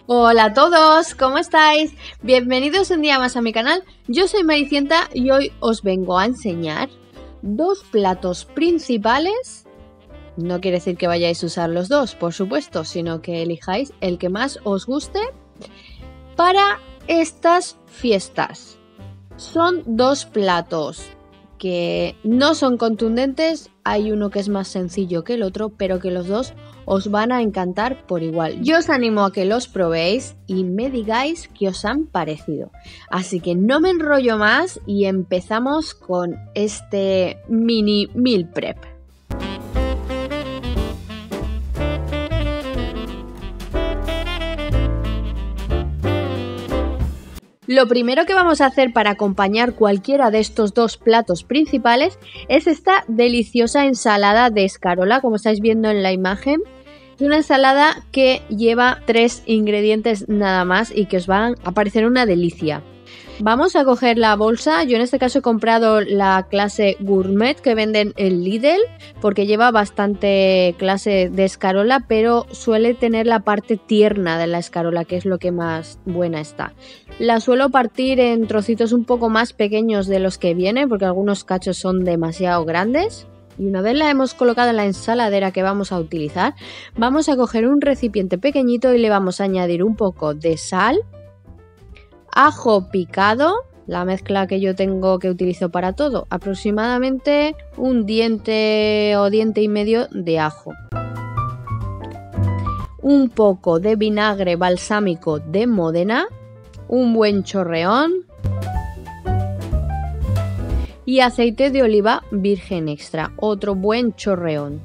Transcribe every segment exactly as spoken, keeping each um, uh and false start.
Hola a todos, ¿cómo estáis? Bienvenidos un día más a mi canal. Yo soy Maricienta y hoy os vengo a enseñar dos platos principales. No quiere decir que vayáis a usar los dos, por supuesto, sino que elijáis el que más os guste para estas fiestas. Son dos platos que no son contundentes, hay uno que es más sencillo que el otro, pero que los dos os van a encantar por igual. Yo os animo a que los probéis y me digáis qué os han parecido. Así que no me enrollo más y empezamos con este mini meal prep. Lo primero que vamos a hacer para acompañar cualquiera de estos dos platos principales es esta deliciosa ensalada de escarola, como estáis viendo en la imagen. Es una ensalada que lleva tres ingredientes nada más y que os van a parecer una delicia. Vamos a coger la bolsa. Yo en este caso he comprado la clase gourmet que venden en Lidl porque lleva bastante clase de escarola, pero suele tener la parte tierna de la escarola, que es lo que más buena está. La suelo partir en trocitos un poco más pequeños de los que viene porque algunos cachos son demasiado grandes. Y una vez la hemos colocado en la ensaladera que vamos a utilizar, vamos a coger un recipiente pequeñito y le vamos a añadir un poco de sal, ajo picado, la mezcla que yo tengo que utilizo para todo, aproximadamente un diente o diente y medio de ajo, un poco de vinagre balsámico de Módena, un buen chorreón y aceite de oliva virgen extra, otro buen chorreón.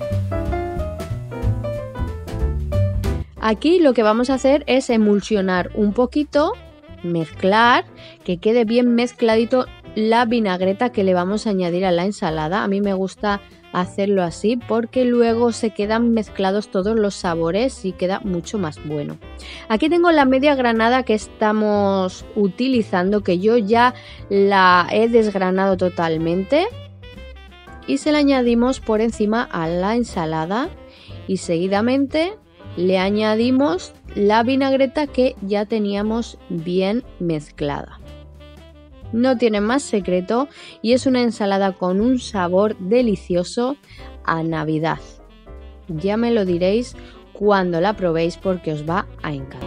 Aquí lo que vamos a hacer es emulsionar un poquito, mezclar, que quede bien mezcladito la vinagreta que le vamos a añadir a la ensalada. A mí me gusta hacerlo así porque luego se quedan mezclados todos los sabores y queda mucho más bueno. Aquí tengo la media granada que estamos utilizando, que yo ya la he desgranado totalmente y se la añadimos por encima a la ensalada y seguidamente le añadimos la vinagreta que ya teníamos bien mezclada. No tiene más secreto y es una ensalada con un sabor delicioso a Navidad. Ya me lo diréis cuando la probéis porque os va a encantar.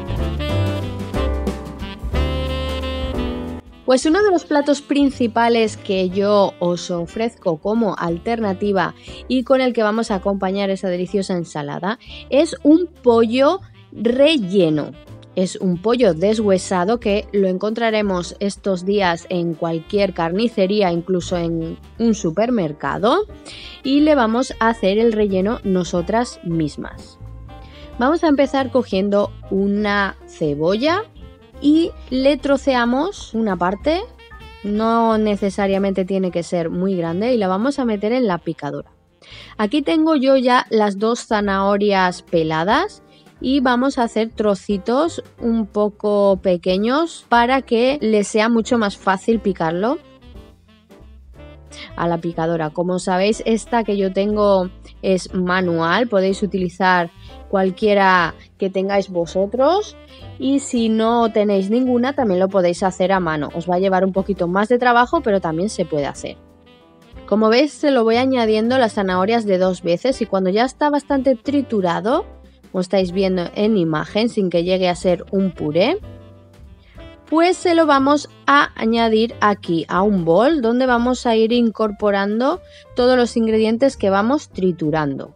Pues uno de los platos principales que yo os ofrezco como alternativa y con el que vamos a acompañar esa deliciosa ensalada es un pollo relleno. Es un pollo deshuesado que lo encontraremos estos días en cualquier carnicería, incluso en un supermercado, y le vamos a hacer el relleno nosotras mismas. Vamos a empezar cogiendo una cebolla y le troceamos una parte, no necesariamente tiene que ser muy grande, y la vamos a meter en la picadora. Aquí tengo yo ya las dos zanahorias peladas y vamos a hacer trocitos un poco pequeños para que les sea mucho más fácil picarlo a la picadora. Como sabéis, esta que yo tengo es manual, podéis utilizar cualquiera que tengáis vosotros y si no tenéis ninguna también lo podéis hacer a mano. Os va a llevar un poquito más de trabajo, pero también se puede hacer. Como veis, se lo voy añadiendo las zanahorias de dos veces y cuando ya está bastante triturado, como estáis viendo en imagen, sin que llegue a ser un puré, pues se lo vamos a añadir aquí a un bol donde vamos a ir incorporando todos los ingredientes que vamos triturando.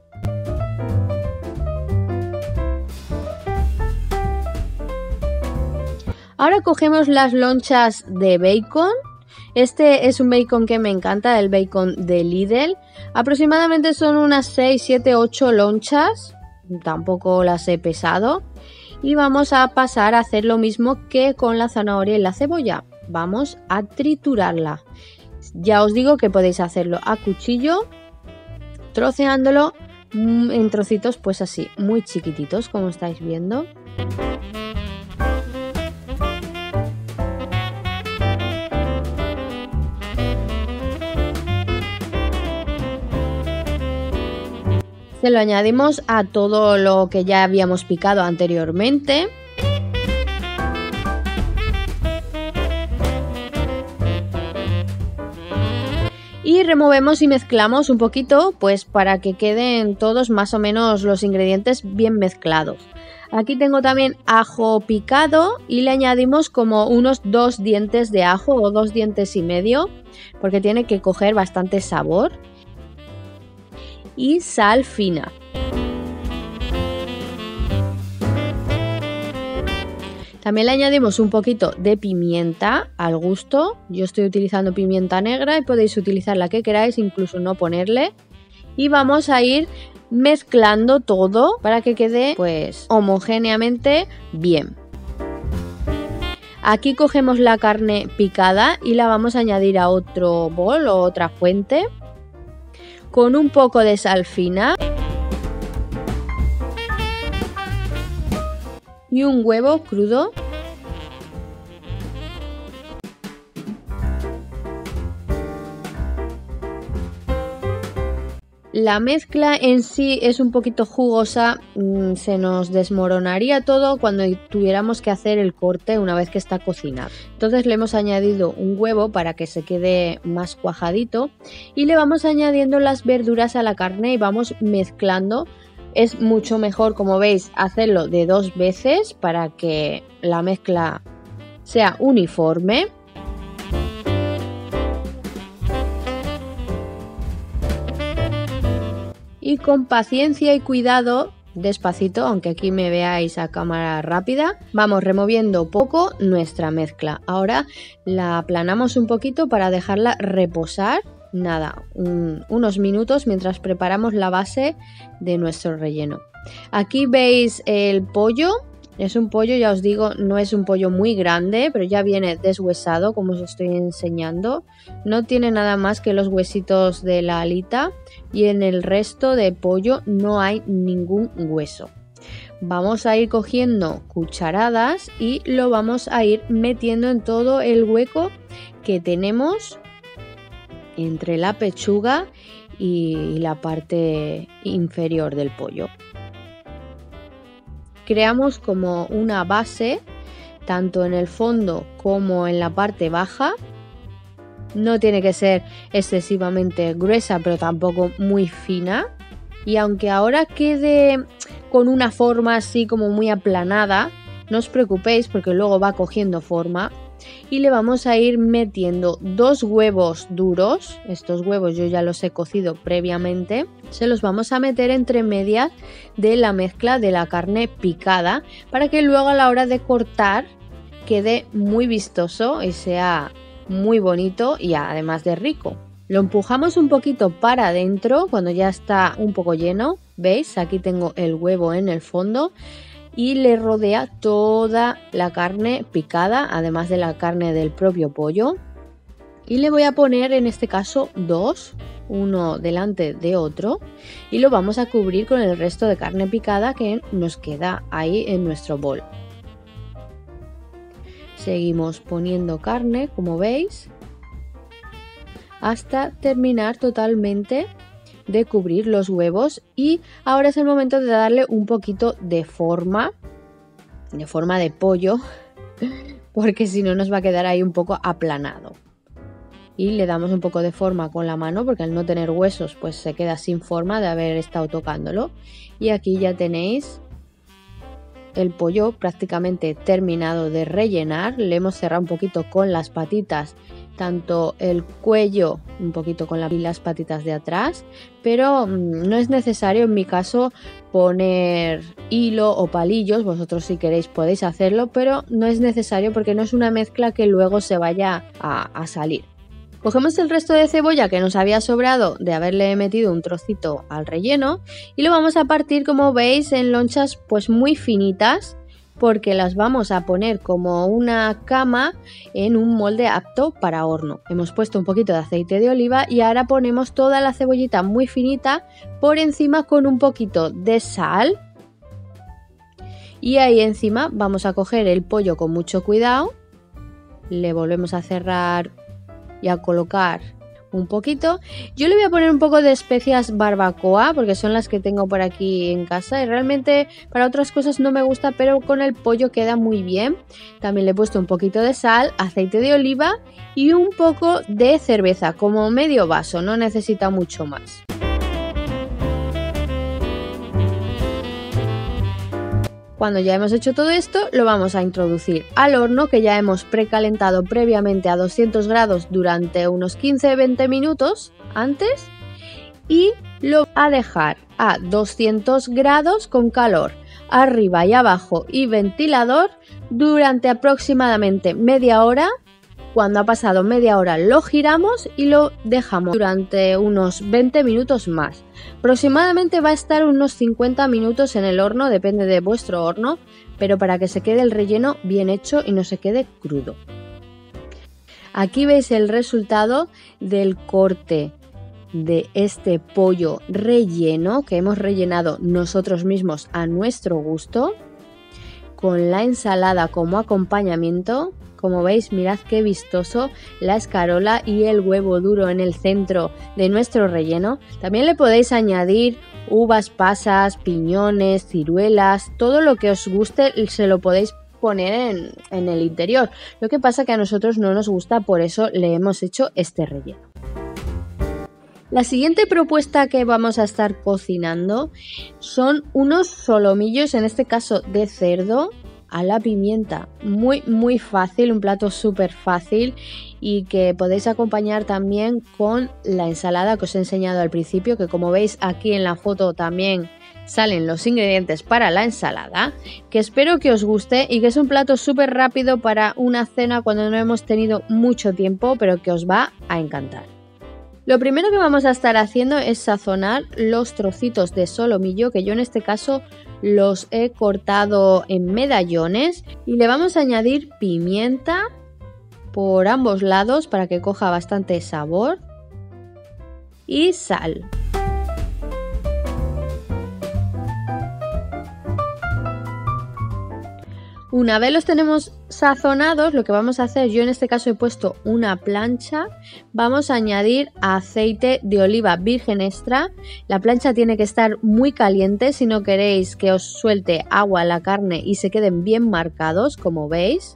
Ahora cogemos las lonchas de bacon. Este es un bacon que me encanta, el bacon de Lidl. Aproximadamente son unas seis, siete, ocho lonchas. Tampoco las he pesado y vamos a pasar a hacer lo mismo que con la zanahoria y la cebolla. Vamos a triturarla. Ya os digo que podéis hacerlo a cuchillo, troceándolo en trocitos pues así, muy chiquititos como estáis viendo. Se lo añadimos a todo lo que ya habíamos picado anteriormente Y removemos y mezclamos un poquito, pues para que queden todos más o menos los ingredientes bien mezclados. Aquí tengo también ajo picado y le añadimos como unos dos dientes de ajo o dos dientes y medio, porque tiene que coger bastante sabor. Y sal fina. También le añadimos un poquito de pimienta al gusto. Yo estoy utilizando pimienta negra y podéis utilizar la que queráis, incluso no ponerle. Y vamos a ir mezclando todo para que quede pues homogéneamente bien. Aquí cogemos la carne picada y la vamos a añadir a otro bol o otra fuente con un poco de sal fina y un huevo crudo. La mezcla en sí es un poquito jugosa, mmm, se nos desmoronaría todo cuando tuviéramos que hacer el corte una vez que está cocinado. Entonces le hemos añadido un huevo para que se quede más cuajadito y le vamos añadiendo las verduras a la carne y vamos mezclando. Es mucho mejor, como veis, hacerlo de dos veces para que la mezcla sea uniforme. Y con paciencia y cuidado, despacito, aunque aquí me veáis a cámara rápida, vamos removiendo poco nuestra mezcla. Ahora la aplanamos un poquito para dejarla reposar, nada, un, unos minutos mientras preparamos la base de nuestro relleno. Aquí veis el pollo. Es un pollo, ya os digo, no es un pollo muy grande, pero ya viene deshuesado, como os estoy enseñando. No tiene nada más que los huesitos de la alita y en el resto de pollo no hay ningún hueso. Vamos a ir cogiendo cucharadas y lo vamos a ir metiendo en todo el hueco que tenemos entre la pechuga y la parte inferior del pollo. Creamos como una base tanto en el fondo como en la parte baja. No tiene que ser excesivamente gruesa, pero tampoco muy fina. Y aunque ahora quede con una forma así como muy aplanada, no os preocupéis porque luego va cogiendo forma. Y le vamos a ir metiendo dos huevos duros. Estos huevos yo ya los he cocido previamente. Se los vamos a meter entre medias de la mezcla de la carne picada para que luego a la hora de cortar quede muy vistoso y sea muy bonito y además de rico. Lo empujamos un poquito para adentro cuando ya está un poco lleno. ¿Veis? Aquí tengo el huevo en el fondo. Y le rodea toda la carne picada, además de la carne del propio pollo. Y le voy a poner en este caso dos, uno delante de otro. Y lo vamos a cubrir con el resto de carne picada que nos queda ahí en nuestro bol. Seguimos poniendo carne, como veis, hasta terminar totalmente de cubrir los huevos. Y ahora es el momento de darle un poquito de forma, de forma de pollo, porque si no nos va a quedar ahí un poco aplanado. Y le damos un poco de forma con la mano, porque al no tener huesos pues se queda sin forma de haber estado tocándolo. Y aquí ya tenéis el pollo prácticamente terminado de rellenar. Le hemos cerrado un poquito con las patitas, tanto el cuello, un poquito con las patitas de atrás, pero no es necesario en mi caso poner hilo o palillos. Vosotros si queréis podéis hacerlo, pero no es necesario porque no es una mezcla que luego se vaya a, a salir. Cogemos el resto de cebolla que nos había sobrado de haberle metido un trocito al relleno y lo vamos a partir, como veis, en lonchas pues muy finitas, porque las vamos a poner como una cama en un molde apto para horno. Hemos puesto un poquito de aceite de oliva y ahora ponemos toda la cebollita muy finita por encima con un poquito de sal. Y ahí encima vamos a coger el pollo con mucho cuidado, le volvemos a cerrar y a colocar un poquito. Yo le voy a poner un poco de especias barbacoa porque son las que tengo por aquí en casa y realmente para otras cosas no me gusta, pero con el pollo queda muy bien. También le he puesto un poquito de sal, aceite de oliva y un poco de cerveza, como medio vaso, no necesita mucho más. Cuando ya hemos hecho todo esto, lo vamos a introducir al horno que ya hemos precalentado previamente a doscientos grados durante unos quince a veinte minutos antes y lo a dejar a doscientos grados con calor arriba y abajo y ventilador durante aproximadamente media hora. Cuando ha pasado media hora lo giramos y lo dejamos durante unos veinte minutos más. Aproximadamente va a estar unos cincuenta minutos en el horno, depende de vuestro horno, pero para que se quede el relleno bien hecho y no se quede crudo. Aquí veis el resultado del corte de este pollo relleno que hemos rellenado nosotros mismos a nuestro gusto, con la ensalada como acompañamiento. Como veis, mirad qué vistoso la escarola y el huevo duro en el centro de nuestro relleno. También le podéis añadir uvas pasas, piñones, ciruelas, todo lo que os guste se lo podéis poner en, en el interior. Lo que pasa que a nosotros no nos gusta, por eso le hemos hecho este relleno. La siguiente propuesta que vamos a estar cocinando son unos solomillos, en este caso de cerdo, a la pimienta. Muy muy fácil, un plato súper fácil y que podéis acompañar también con la ensalada que os he enseñado al principio, que como veis aquí en la foto también salen los ingredientes para la ensalada, que espero que os guste y que es un plato súper rápido para una cena cuando no hemos tenido mucho tiempo, pero que os va a encantar. Lo primero que vamos a estar haciendo es sazonar los trocitos de solomillo, que yo en este caso los he cortado en medallones, y le vamos a añadir pimienta por ambos lados para que coja bastante sabor y sal. Una vez los tenemos sazonados, lo que vamos a hacer, yo en este caso he puesto una plancha, vamos a añadir aceite de oliva virgen extra. La plancha tiene que estar muy caliente si no queréis que os suelte agua la carne y se queden bien marcados, como veis.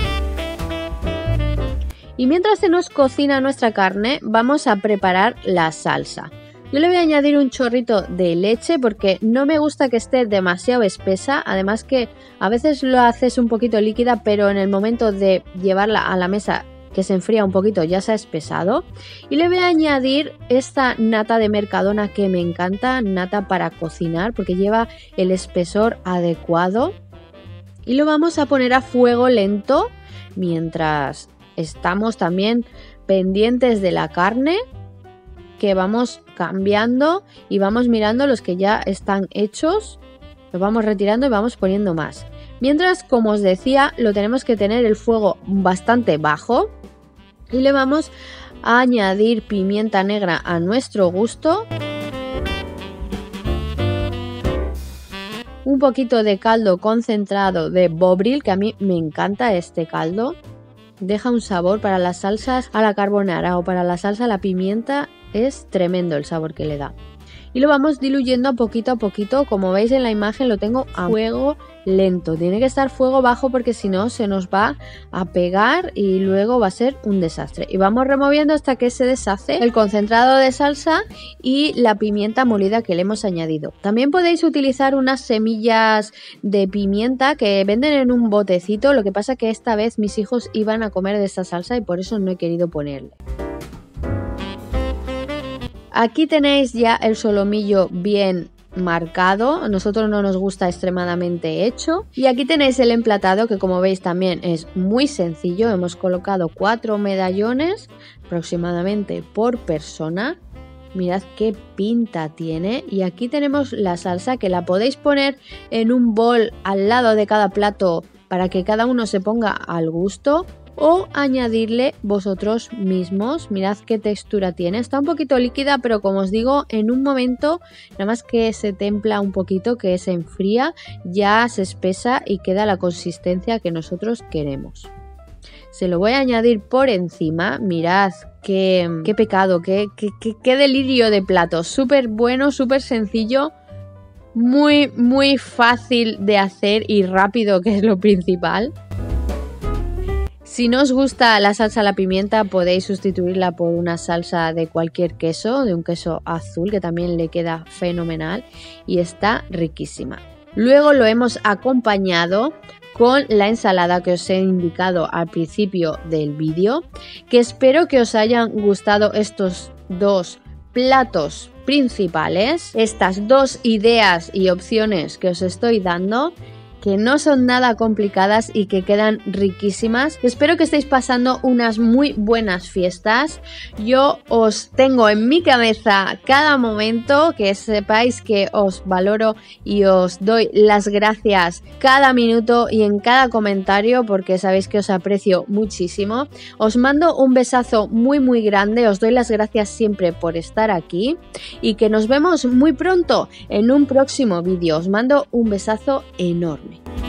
Y mientras se nos cocina nuestra carne, vamos a preparar la salsa. Yo le voy a añadir un chorrito de leche porque no me gusta que esté demasiado espesa, además que a veces lo haces un poquito líquida, pero en el momento de llevarla a la mesa que se enfría un poquito ya se ha espesado. Y le voy a añadir esta nata de Mercadona que me encanta, nata para cocinar porque lleva el espesor adecuado. Y lo vamos a poner a fuego lento mientras estamos también pendientes de la carne, que vamos cambiando y vamos mirando los que ya están hechos, los vamos retirando y vamos poniendo más. Mientras, como os decía, lo tenemos que tener el fuego bastante bajo y le vamos a añadir pimienta negra a nuestro gusto, un poquito de caldo concentrado de Bovril, que a mí me encanta este caldo, deja un sabor para las salsas a la carbonara o para la salsa a la pimienta. Es tremendo el sabor que le da. Y lo vamos diluyendo poquito a poquito. Como veis en la imagen lo tengo a fuego lento. Tiene que estar fuego bajo porque si no se nos va a pegar y luego va a ser un desastre. Y vamos removiendo hasta que se deshace el concentrado de salsa y la pimienta molida que le hemos añadido. También podéis utilizar unas semillas de pimienta que venden en un botecito. Lo que pasa que esta vez mis hijos iban a comer de esta salsa y por eso no he querido ponerle. Aquí tenéis ya el solomillo bien marcado, a nosotros no nos gusta extremadamente hecho. Y aquí tenéis el emplatado que como veis también es muy sencillo, hemos colocado cuatro medallones aproximadamente por persona. Mirad qué pinta tiene y aquí tenemos la salsa que la podéis poner en un bol al lado de cada plato para que cada uno se ponga al gusto. O añadirle vosotros mismos. Mirad qué textura tiene, está un poquito líquida, pero como os digo, en un momento nada más que se templa un poquito, que se enfría, ya se espesa y queda la consistencia que nosotros queremos. Se lo voy a añadir por encima. Mirad qué, qué pecado, qué, qué, qué, qué delirio de platos. Súper bueno, súper sencillo, muy, muy fácil de hacer y rápido, que es lo principal. Si no os gusta la salsa a la pimienta, podéis sustituirla por una salsa de cualquier queso, de un queso azul, que también le queda fenomenal y está riquísima. Luego lo hemos acompañado con la ensalada que os he indicado al principio del vídeo, que espero que os hayan gustado estos dos platos principales, estas dos ideas y opciones que os estoy dando, que no son nada complicadas y que quedan riquísimas. Espero que estéis pasando unas muy buenas fiestas. Yo os tengo en mi cabeza cada momento, que sepáis que os valoro y os doy las gracias cada minuto y en cada comentario, porque sabéis que os aprecio muchísimo. Os mando un besazo muy muy grande, os doy las gracias siempre por estar aquí y que nos vemos muy pronto en un próximo vídeo. Os mando un besazo enorme.